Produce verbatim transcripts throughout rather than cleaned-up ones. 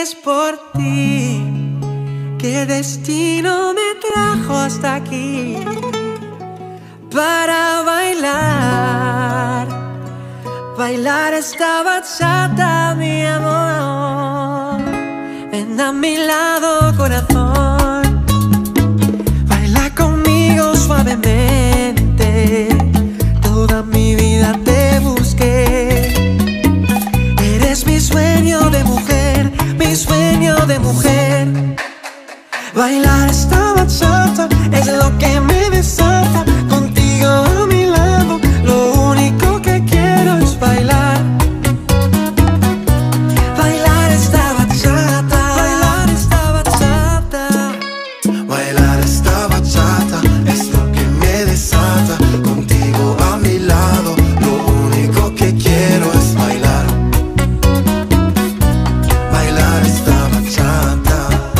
es por ti que el destino me trajo hasta aquí para bailar, bailar esta bachata, mi amor. Ven a mi lado, corazón, baila conmigo suavemente. Toda mi vida te busqué. Eres mi sueño de mujer, mi sueño de mujer. Bailar esta bachata es lo que me desata. Contigo a mi lado, lo único que quiero es bailar. Bailar esta bachata, bailar esta bachata. Bailar esta bachata es lo que me desata. Contigo a mi lado, lo único que quiero es bailar. Bailar esta bachata.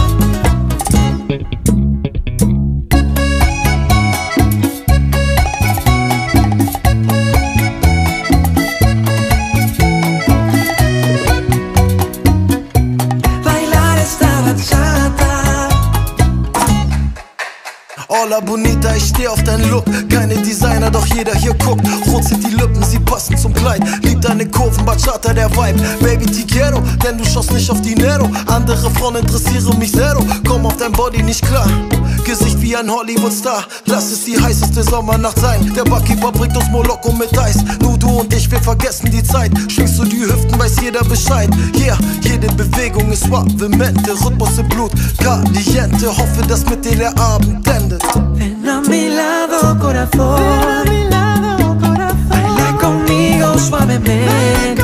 Hola Bonita, ich steh auf deinen Look. Keine Designer, doch jeder hier guckt. Rot sind die Lippen, sie passen zum Kleid. Lieb deine Kurven, Bachata, der Vibe. Baby, te quiero, denn du schaust nicht auf Dinero. Andere Frauen interessieren mich zero. Komm auf dein Body nicht klar. Gesicht wie ein Hollywood-Star. Lass es die heißeste Sommernacht sein. Der Barkeeper bringt uns Moloko mit Eis. Nur du und ich, wir vergessen die Zeit. Schwingst du die Hüften, weiß jeder Bescheid. Yeah, jede Bewegung ist suavemente. Rhythmus im Blut, caliente. Hoffe, dass mit dir der Abend endet. Ven a mi lado, corazón, ven a mi lado, corazón. Baila conmigo suavemente.